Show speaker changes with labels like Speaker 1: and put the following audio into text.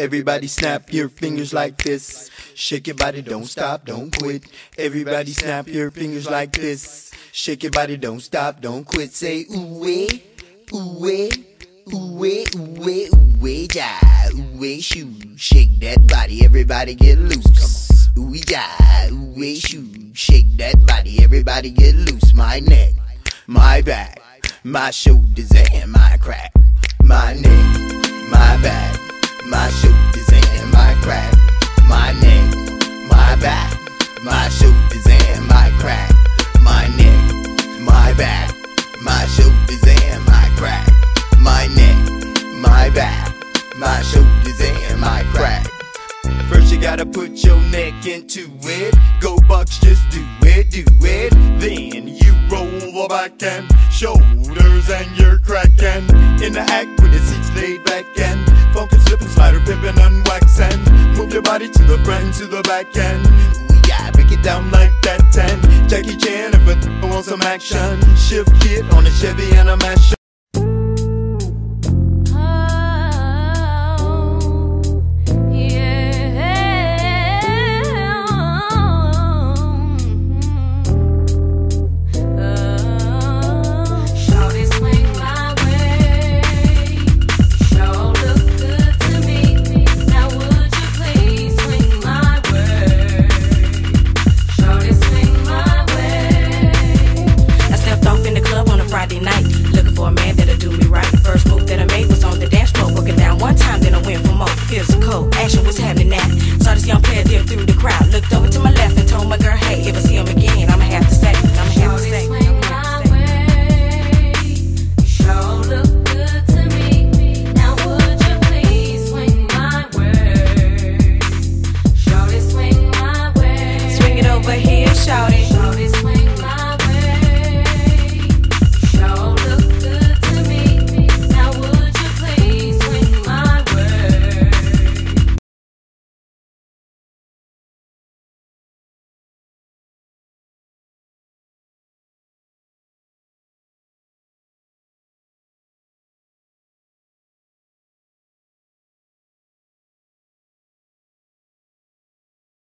Speaker 1: Everybody snap your fingers like this. Shake your body, don't stop, don't quit. Everybody snap your fingers like this. Shake your body, don't stop, don't quit. Say ooh-wee, ooh-wee, ooh-wee, ooh-wee, ooh-wee, ja, ooh-wee, shoo. Shake that body, everybody get loose. Come on. Ooh-wee, ja, ooh-wee, shoo. Shake that body, everybody get loose. My neck, my back, my shoulders and my crack. My neck, my back, my shoulders and my crack. My neck, my back, my shoulders and my crack. My neck, my back, my shoulders and my crack. My neck, my back, my shoulders and my crack. First you gotta put your neck into it. Go Bucks, just do it, do it. Then you roll the back and shoulders and you're cracking. In the act with the seats laid back and funky slipping, slider, pimping, unwaxing. Move your body to the front, to the back end. Ooh, yeah, break it down like that 10. Jackie Chan if it wants some action. Shift kit on a Chevy and a mash.